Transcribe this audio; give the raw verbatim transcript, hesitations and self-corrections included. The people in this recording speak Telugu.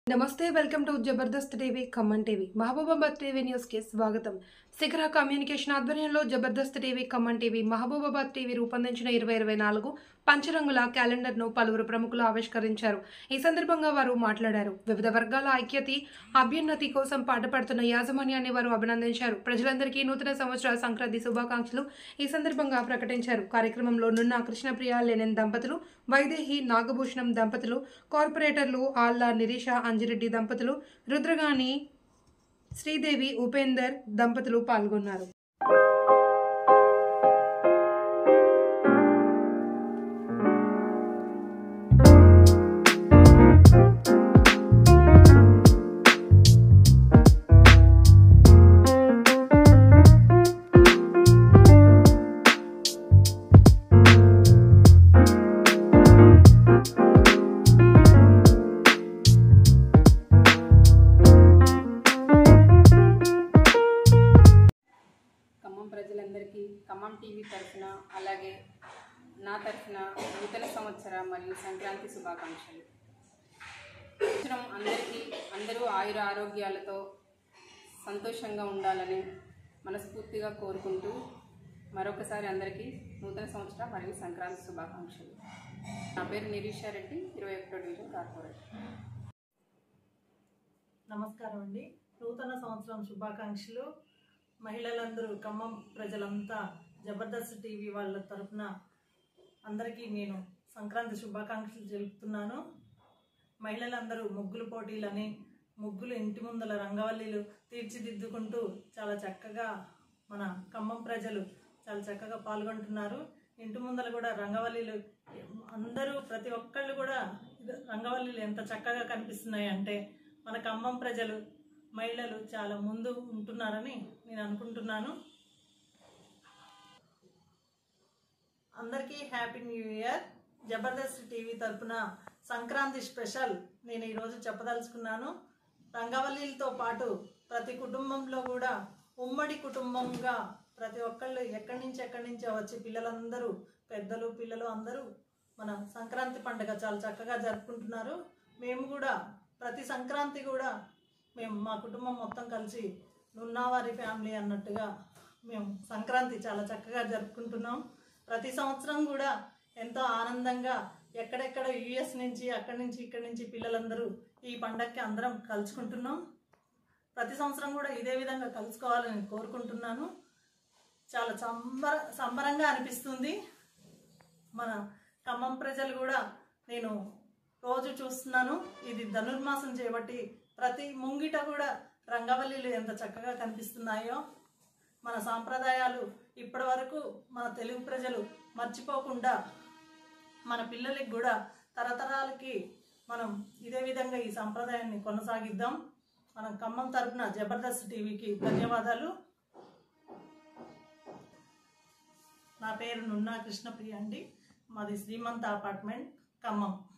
నమస్తే welcome to Jabardast TV Khammam TV Mahabubabad TV news కి స్వాగతం. శిఖర కమ్యూనికేషన్ ఆధ్వర్యంలో Jabardast TV Khammam TV Mahabubabad TV రూపొందించిన ఇరవై ఇరవై నాలుగు పంచరంగుల క్యాలెండర్ ను పలువురు ప్రముఖులు ఆవిష్కరించారు. ఈ సందర్భంగా వారు మాట్లాడారు. వివిధ వర్గాల ఐక్యత అభ్యున్నతి కోసం పాటుపడుతున్న యాజమాన్యాన్ని వారు అభినందించారు. ప్రజలందరికీ నూతన సంవత్సర సంక్రాంతి శుభాకాంక్షలు ఈ సందర్భంగా ప్రకటించారు. కార్యక్రమంలో నున్న కృష్ణప్రియ లెనిన్ దంపతులు, వైదేహి నాగభూషణం దంపతులు, కార్పొరేటర్లు ఆళ్ల నిరీష అంజిరెడ్డి దంపతులు, రుద్రగాని శ్రీదేవి ఉపేందర్ దంపతులు పాల్గొన్నారు. ప్రజలందరికీ ఖమ్మం టీవీ తరఫున అలాగే నా తరఫున నూతన సంవత్సర మరియు సంక్రాంతి శుభాకాంక్షలు. సంవత్సరం అందరికీ అందరూ ఆయుర ఆరోగ్యాలతో సంతోషంగా ఉండాలని మనస్ఫూర్తిగా కోరుకుంటూ మరొకసారి అందరికీ నూతన సంవత్సర మరియు సంక్రాంతి శుభాకాంక్షలు. నా పేరు నిరీష రెడ్డి, ఇరవై ఒకటో డివిజన్ కార్పొరేటర్. నమస్కారం అండి. నూతన సంవత్సరం శుభాకాంక్షలు. మహిళలందరూ, ఖమ్మం ప్రజలంతా జబర్దస్త్ టీవీ వాళ్ళ తరఫున అందరికీ నేను సంక్రాంతి శుభాకాంక్షలు తెలుపుతున్నాను. మహిళలందరూ ముగ్గులు పోటీలని, ముగ్గులు ఇంటి ముందల రంగవల్లీలు తీర్చిదిద్దుకుంటూ చాలా చక్కగా మన ఖమ్మం ప్రజలు చాలా చక్కగా పాల్గొంటున్నారు. ఇంటి ముందల కూడా రంగవల్లీలు అందరూ ప్రతి ఒక్కళ్ళు కూడా రంగవల్లీలు ఎంత చక్కగా కనిపిస్తున్నాయి అంటే మన ఖమ్మం ప్రజలు మహిళలు చాలా ముందు ఉంటున్నారని నేను అనుకుంటున్నాను. అందరికీ happy new year. Jabardast TV తరఫున సంక్రాంతి స్పెషల్ నేను ఈరోజు చెప్పదలుచుకున్నాను. రంగవల్లీలతో పాటు ప్రతి కుటుంబంలో కూడా ఉమ్మడి కుటుంబంగా ప్రతి ఒక్కళ్ళు ఎక్కడి నుంచి ఎక్కడి నుంచో వచ్చి పిల్లలందరూ, పెద్దలు పిల్లలు అందరూ మన సంక్రాంతి పండుగ చాలా చక్కగా జరుపుకుంటున్నారు. మేము కూడా ప్రతి సంక్రాంతి కూడా మేము మా కుటుంబం మొత్తం కలిసి నున్నవారి ఫ్యామిలీ అన్నట్టుగా మేము సంక్రాంతి చాలా చక్కగా జరుపుకుంటున్నాం. ప్రతి సంవత్సరం కూడా ఎంతో ఆనందంగా ఎక్కడెక్కడ యూఎస్ నుంచి అక్కడి నుంచి ఇక్కడి నుంచి పిల్లలందరూ ఈ పండగకి అందరం కలుసుకుంటున్నాం. ప్రతి సంవత్సరం కూడా ఇదే విధంగా కలుసుకోవాలని కోరుకుంటున్నాను. చాలా సంబర సంబరంగా అనిపిస్తుంది. మన ఖమ్మం ప్రజలు కూడా నేను రోజు చూస్తున్నాను. ఇది ధనుర్మాసం చేయబట్టి ప్రతి ముంగిట కూడా రంగవల్లీలు ఎంత చక్కగా కనిపిస్తున్నాయో. మన సాంప్రదాయాలు ఇప్పటి వరకు మన తెలుగు ప్రజలు మర్చిపోకుండా మన పిల్లలకి కూడా తరతరాలకి మనం ఇదే విధంగా ఈ సాంప్రదాయాన్ని కొనసాగిద్దాం. మనం ఖమ్మం తరపున జబర్దస్త్ టీవీకి ధన్యవాదాలు. నా పేరు నున్నా కృష్ణప్రియ అండి. మాది శ్రీమంత అపార్ట్మెంట్, ఖమ్మం.